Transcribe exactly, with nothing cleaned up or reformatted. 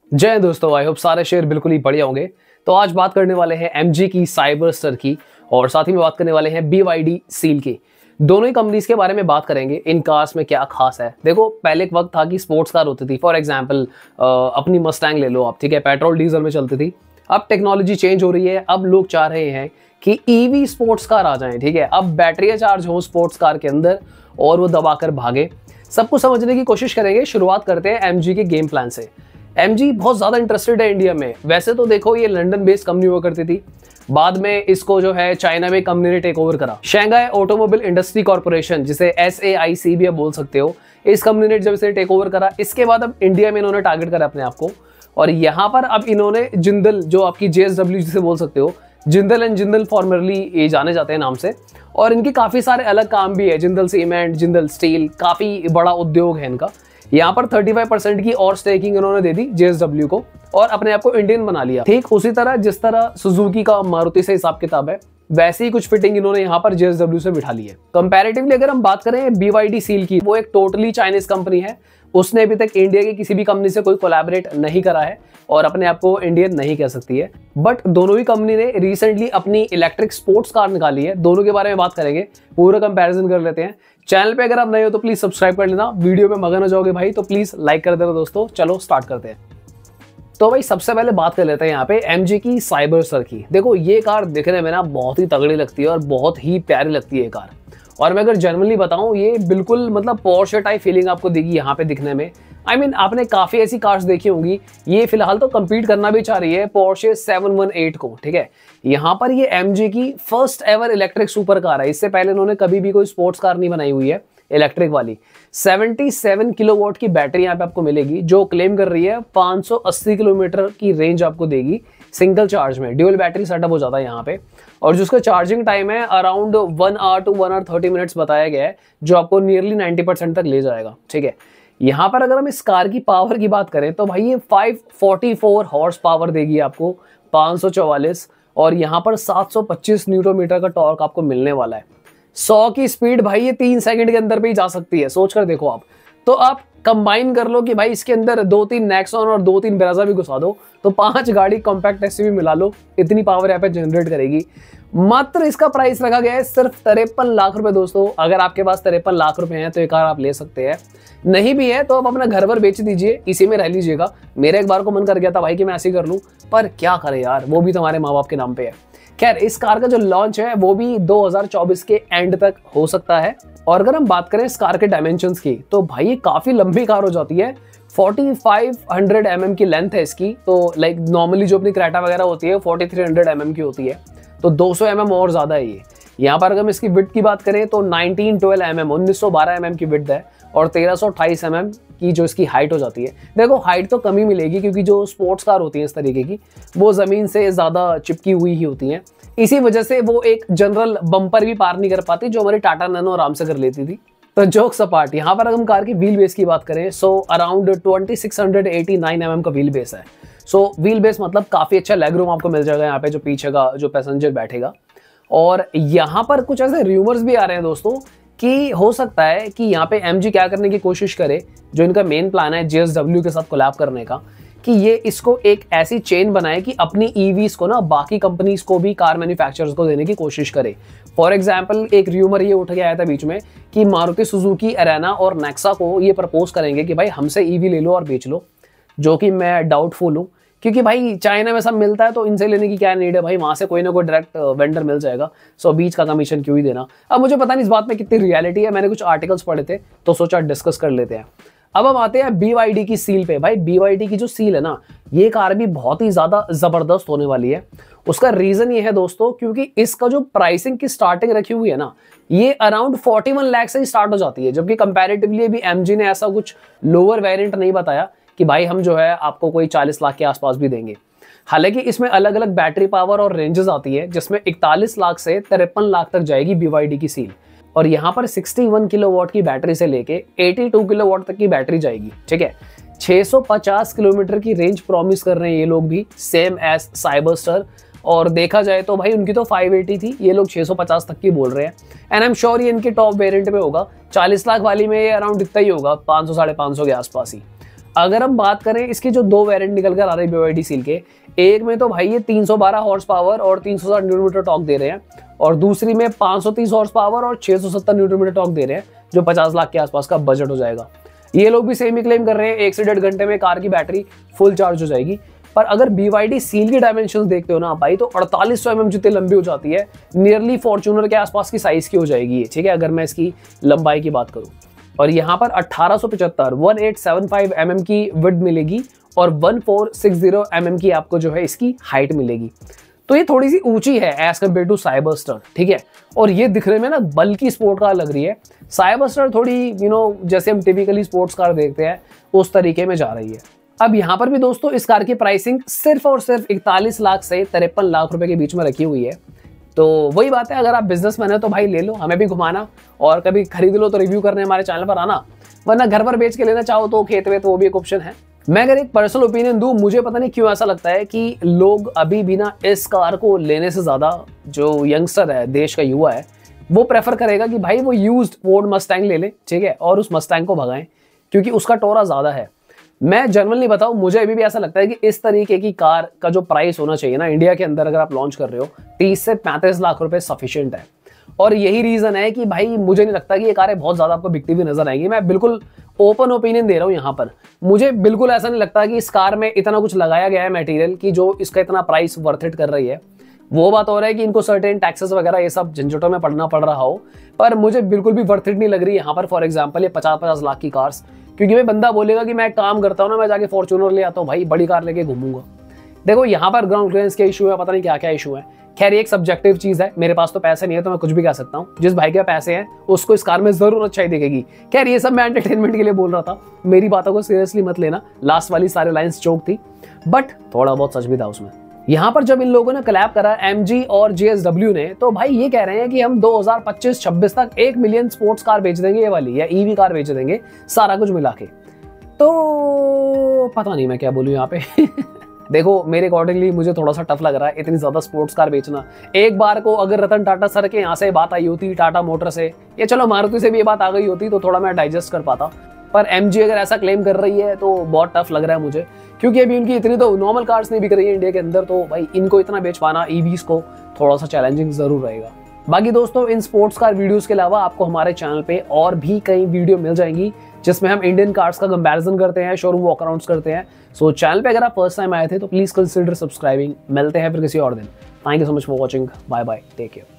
जय हिंद दोस्तों, I hope सारे शेयर बिल्कुल ही बढ़िया होंगे। तो आज बात करने वाले हैं एमजी की, साइबरस्टर की, और साथ ही में बात करने वाले हैं बीवाईडी सील की। दोनों ही कंपनीज के बारे में बात करेंगे। इन कार्स में क्या खास है। देखो, पहले एक वक्त था कि स्पोर्ट्स कार होती थी। फॉर एग्जांपल अपनी मस्टैंग ले लो आप, ठीक है, पेट्रोल डीजल में चलती थी। अब टेक्नोलॉजी चेंज हो रही है। अब लोग चाह रहे हैं कि ईवी स्पोर्ट्स कार आ जाएं, ठीक है। अब बैटरियां चार्ज हो स्पोर्ट्स कार के अंदर और वो दबाकर भागे। सब कुछ समझने की कोशिश करेंगे। शुरुआत करते हैं एमजी के गेम प्लान से। एमजी बहुत ज़्यादा इंटरेस्टेड है इंडिया में। वैसे तो देखो, ये लंदन बेस्ड कंपनी हुआ करती थी। बाद में इसको जो है चाइना में कंपनी ने टेक ओवर करा। शंघाई ऑटोमोबाइल इंडस्ट्री कॉर्पोरेशन, जिसे एस ए आई सी भी आप बोल सकते हो, इस कंपनी ने जब इसे टेक ओवर करा, इसके बाद अब इंडिया में इन्होंने टारगेट करा अपने आप को। और यहाँ पर अब इन्होंने जिंदल, जो आपकी जे एस डब्ल्यू जिसे बोल सकते हो, जिंदल एंड जिंदल फॉर्मरली ये जाने जाते हैं नाम से। और इनके काफ़ी सारे अलग काम भी है। जिंदल सीमेंट, जिंदल स्टील, काफ़ी बड़ा उद्योग है इनका। यहाँ पर पैंतीस परसेंट की और स्टेकिंग इन्होंने दे दी जे एस डब्ल्यू को और अपने आप को इंडियन बना लिया। ठीक उसी तरह जिस तरह सुजुकी का मारुति से हिसाब किताब है, वैसे ही कुछ फिटिंग इन्होंने यहाँ पर जे एस डब्ल्यू से बिठा ली है। कंपैरेटिवली अगर हम बात करें बीवाईडी सील की, वो एक टोटली चाइनीज कंपनी है। उसने अभी तक इंडिया की किसी भी कंपनी से कोई कोलैबोरेट नहीं करा है और अपने आप को इंडियन नहीं कह सकती है। बट दोनों ही कंपनी ने रिसेंटली अपनी इलेक्ट्रिक स्पोर्ट्स कार निकाली है। दोनों के बारे में बात करेंगे, पूरा कंपैरिजन कर लेते हैं। चैनल पे अगर आप नए हो तो प्लीज सब्सक्राइब कर लेना। वीडियो में मगन हो जाओगे भाई तो प्लीज लाइक कर देना दोस्तों। चलो स्टार्ट करते हैं। तो भाई सबसे पहले बात कर लेते हैं यहाँ पे एमजी की साइबरस्टर की। देखो, ये कार दिखने में ना बहुत ही तगड़ी लगती है और बहुत ही प्यारी लगती है ये कार। और मैं अगर जनरली बताऊं, ये बिल्कुल मतलब पोर्शे टाइप फीलिंग आपको देगी यहाँ पे दिखने में। आई I मीन mean, आपने काफी ऐसी कार्स देखी होंगी। ये फिलहाल तो कम्पीट करना भी चाह रही है पोर्शे सेवन वन एट को, ठीक है। यहाँ पर ये एमजी की first ever electric super car है। इससे पहले इन्होंने कभी भी कोई स्पोर्ट्स कार नहीं बनाई हुई है इलेक्ट्रिक वाली। सतहत्तर किलोवाट की बैटरी यहाँ पे आपको मिलेगी, जो क्लेम कर रही है पाँच सौ अस्सी किलोमीटर की रेंज आपको देगी सिंगल चार्ज में। ड्यूल बैटरी सेटअप हो जाता है यहाँ पे। और जिसका चार्जिंग टाइम है around one hour to one hour thirty minutes बताया गया है, जो आपको नियरली नाइन्टी परसेंट तक ले जाएगा, ठीक है। यहाँ पर अगर हम इस कार की पावर की बात करें तो भाई ये पाँच सौ चौवालीस हॉर्स पावर देगी आपको, पाँच सौ चौवालीस। और यहाँ पर सात सौ पच्चीस न्यूटन मीटर का टॉर्क आपको मिलने वाला है। सौ की स्पीड भाई ये तीन सेकंड के अंदर पे ही जा सकती है। सोच कर देखो आप। तो आप कंबाइन कर लो कि भाई इसके अंदर दो तीन नेक्सॉन और दो तीन ब्रेजा भी घुसा दो, तो पांच गाड़ी कॉम्पैक्ट एसयूवी मिला लो, इतनी पावर यहाँ पे जनरेट करेगी। मात्र इसका प्राइस रखा गया है सिर्फ तिरपन लाख रुपए दोस्तों। अगर आपके पास तिरपन लाख रुपए हैं तो ये कार आप ले सकते हैं। नहीं भी है तो आप अपना घर पर बेच दीजिए, इसी में रह लीजिएगा। मेरे एक बार को मन कर गया था भाई कि मैं ऐसे ही कर लूं, पर क्या करे यार, वो भी तुम्हारे माँ बाप के नाम पे है। खैर, इस कार का जो लॉन्च है वो भी दो हज़ार चौबीस के एंड तक हो सकता है। और अगर हम बात करें इस कार के डायमेंशंस की, तो भाई ये काफी लंबी कार हो जाती है। पैंतालीस सौ एम एम की लेंथ है इसकी। तो लाइक नॉर्मली जो अपनी क्रेटा वगैरह होती है तैंतालीस सौ एम एम की होती है, तो दो सौ एम एम और ज्यादा है ये। यहाँ पर अगर हम इसकी विड्थ की बात करें तो उन्नीस सौ बारह एम एम उन्नीस सौ बारह एम एम की विड्थ है और तेरह सौ अट्ठाईस एम एम की जो इसकी हाइट हो जाती है। देखो, हाइट तो कम ही मिलेगी क्योंकि जो स्पोर्ट्स कार होती है इस तरीके की, वो जमीन से ज्यादा चिपकी हुई ही होती हैं। इसी वजह से वो एक जनरल बम्पर भी पार नहीं कर पाती, जो हमारी टाटा नैनो आराम से कर लेती थी। तो जोक्स अपार्ट, यहाँ पर अगर हम कार की व्हील बेस की बात करें, so around twenty six hundred eighty nine M M का व्हील बेस है। सो व्हील बेस मतलब काफी अच्छा लेग रूम आपको मिल जाएगा यहाँ पे, जो पीछे का जो पैसेंजर बैठेगा। और यहाँ पर कुछ ऐसे र्यूमर्स भी आ रहे हैं दोस्तों कि हो सकता है कि यहाँ पे एमजी क्या करने की कोशिश करे, जो इनका मेन प्लान है जे एस डब्ल्यू के साथ कोलैब करने का, कि ये इसको एक ऐसी चेन बनाए कि अपनी ईवीज को ना बाकी कंपनीज को भी, कार मैन्युफैक्चरर्स को देने की कोशिश करे। फॉर एग्जांपल, एक र्यूमर ये उठ के आया था बीच में कि मारुति सुजुकी, अरेना और नेक्सा को ये प्रपोज करेंगे कि भाई हमसे ईवी ले लो और बेच लो, जो कि मैं डाउटफुल हूँ। क्योंकि भाई चाइना में सब मिलता है तो इनसे लेने की क्या नीड है भाई, वहां से कोई ना कोई डायरेक्ट वेंडर मिल जाएगा। सो बीच का कमीशन क्यों ही देना। अब मुझे पता नहीं इस बात में कितनी रियलिटी है, मैंने कुछ आर्टिकल्स पढ़े थे तो सोचा डिस्कस कर लेते हैं। अब हम आते हैं बीवाईडी की सील पे। भाई बीवाईडी की जो सील है ना, ये कार भी बहुत ही ज्यादा जबरदस्त होने वाली है। उसका रीजन ये है दोस्तों, क्योंकि इसका जो प्राइसिंग की स्टार्टिंग रखी हुई है ना, ये अराउंड इकतालीस लाख से ही स्टार्ट हो जाती है। जबकि कंपैरेटिवली अभी एमजी ने ऐसा कुछ लोअर वेरिएंट नहीं बताया कि भाई हम जो है आपको कोई चालीस लाख के आसपास भी देंगे। हालांकि इसमें अलग अलग बैटरी पावर और रेंजेस आती है, जिसमें इकतालीस लाख से तिरपन लाख तक जाएगी बीवाईडी की सील। और यहाँ पर इकसठ किलोवाट की बैटरी से लेके बयासी किलोवाट तक की बैटरी जाएगी, ठीक है। छह सौ पचास किलोमीटर की रेंज प्रॉमिस कर रहे हैं ये लोग भी, सेम एज साइबरस्टर। और देखा जाए तो भाई उनकी तो पाँच सौ अस्सी थी, ये लोग छह सौ पचास तक की बोल रहे हैं। एंड आई एम श्योर ये इनके टॉप वेरिएंट में होगा। चालीस लाख वाली में ये अराउंड इतना ही होगा, पाँच सौ साढ़े पाँच सौ के आसपास ही। अगर हम बात करें इसके जो दो वेरिएंट निकल कर आ रहे हैं B Y D सील के, एक में तो भाई ये तीन सौ बारह हॉर्स पावर और तीन सौ साठ न्यूटन मीटर टॉर्क दे रहे हैं, और दूसरी में पाँच सौ तीस हॉर्स पावर और छह सौ सत्तर न्यूटन मीटर टॉर्क दे रहे हैं, जो पचास लाख के आसपास का बजट हो जाएगा। ये लोग भी सेम ही क्लेम कर रहे हैं, एक से डेढ़ घंटे में कार की बैटरी फुल चार्ज हो जाएगी। पर अगर B Y D सील की डायमेंशंस देखते हो ना भाई, तो अड़तालीस सौ एम एम जितनी लंबी हो जाती है, नियरली फॉर्च्यूनर के आसपास की साइज की हो जाएगी, ठीक है, अगर मैं इसकी लंबाई की बात करूं। और यहाँ पर अठारह सौ पचहत्तर अठारह सौ पचहत्तर एम एम की विड्थ मिलेगी और चौदह सौ साठ एम एम की आपको जो है इसकी हाइट मिलेगी। तो ये थोड़ी सी ऊंची है एज कम्पेयर टू साइबरस्टर, ठीक है, और ये दिखने में ना बल्कि स्पोर्ट कार लग रही है। साइबरस्टर थोड़ी यू नो जैसे हम टिपिकली स्पोर्ट्स कार देखते हैं उस तरीके में जा रही है। अब यहाँ पर भी दोस्तों इस कार की प्राइसिंग सिर्फ और सिर्फ इकतालीस लाख से तिरपन लाख रुपए के बीच में रखी हुई है। तो वही बात है, अगर आप बिजनेसमैन है तो भाई ले लो, हमें भी घुमाना, और कभी खरीद लो तो रिव्यू करने हमारे चैनल पर आना, वरना घर पर बेच के लेना चाहो तो खेत में, तो वो भी एक ऑप्शन है। मैं अगर एक पर्सनल ओपिनियन दूं, मुझे पता नहीं क्यों ऐसा लगता है कि लोग अभी भी ना इस कार को लेने से ज्यादा जो यंगस्टर है, देश का युवा है, वो प्रेफर करेगा कि भाई वो यूज्ड फोर्ड मस्टैंग ले ले, ठीक है, और उस मस्टैंग को भगाएं, क्योंकि उसका टोरा ज्यादा है। मैं जनरली बताऊं, मुझे अभी भी ऐसा लगता है कि इस तरीके की कार का जो प्राइस होना चाहिए ना इंडिया के अंदर, अगर आप लॉन्च कर रहे हो, तीस से पैंतीस लाख रुपए सफिशिएंट है। और यही रीजन है कि भाई मुझे नहीं लगता कि ये कारें बहुत ज्यादा आपको बिकती हुई नजर आएंगी। मैं बिल्कुल ओपन ओपिनियन दे रहा हूँ यहाँ पर, मुझे बिल्कुल ऐसा नहीं लगता कि इस कार में इतना कुछ लगाया गया है मटेरियल कि जो इसका इतना प्राइस वर्थ इट कर रही है। वो बात हो रहा है कि इनको सर्टेन टैक्सेस वगैरह ये सब झंझटों में पड़ना पड़ रहा हो, पर मुझे बिल्कुल भी वर्थ इट नहीं लग रही यहाँ पर। फॉर एग्जाम्पल ये पचास पचास लाख की कार्स, क्योंकि भाई बंदा बोलेगा कि मैं काम करता हूँ ना, मैं जाके फॉर्च्यूनर ले आता हूँ भाई, बड़ी कार लेके घूमूंगा। देखो यहाँ पर ग्राउंड क्लियरेंस के इशू है, पता नहीं क्या क्या इशू है। खैर ये एक सब्जेक्टिव चीज है, मेरे पास तो पैसे नहीं है तो मैं कुछ भी कह सकता हूँ। जिस भाई के पैसे हैं उसको इस कार में जरूर अच्छाई दिखेगी। खैर ये सब मैं एंटरटेनमेंट के लिए बोल रहा था, मेरी बातों को सीरियसली मत लेना, लास्ट वाली सारे लाइंस जोक थी, बट थोड़ा बहुत सच भी था उसमें। यहाँ पर जब इन लोगों ने कोलैब करा एम जी और जे एस डब्ल्यू ने, तो भाई ये कह रहे हैं कि हम दो हज़ार पच्चीस छब्बीस तक एक मिलियन स्पोर्ट्स कार बेच देंगे, ये वाली या ईवी कार बेच देंगे, सारा कुछ मिला के। तो पता नहीं मैं क्या बोलूं यहाँ पे देखो मेरे अकॉर्डिंगली मुझे थोड़ा सा टफ लग रहा है इतनी ज्यादा स्पोर्ट्स कार बेचना। एक बार को अगर रतन टाटा सर के यहाँ से बात आई होती, टाटा मोटर से, या चलो मारुति से भी ये बात आ गई होती, तो थोड़ा मैं डाइजेस्ट कर पाता। पर एमजी अगर ऐसा क्लेम कर रही है तो बहुत टफ लग रहा है मुझे, क्योंकि अभी उनकी इतनी तो नॉर्मल कार्स नहीं बिक रही है इंडिया के अंदर, तो भाई इनको इतना बेच पाना ईवीज को थोड़ा सा चैलेंजिंग जरूर रहेगा। बाकी दोस्तों इन स्पोर्ट्स कार वीडियोस के अलावा आपको हमारे चैनल पे और भी कई वीडियो मिल जाएंगी जिसमें हम इंडियन कार्स का कंपैरिजन करते हैं, शोरूम वॉक अराउंड्स करते हैं। सो चैनल पे अगर आप फर्स्ट टाइम आए थे तो प्लीज कंसिडर सब्सक्राइबिंग। मिलते हैं फिर किसी और दिन। Thank you so much for watching, bye bye, take care.